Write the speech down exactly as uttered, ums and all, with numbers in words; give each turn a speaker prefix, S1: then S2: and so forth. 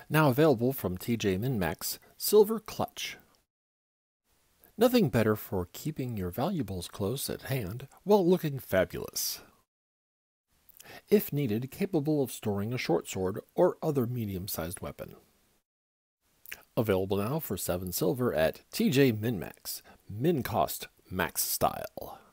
S1: Now available from T J Min-Max, Silver Clutch. Nothing better for keeping your valuables close at hand while looking fabulous. If needed, capable of storing a short sword or other medium-sized weapon. Available now for seven silver at T J Min-Max. Min cost, max style.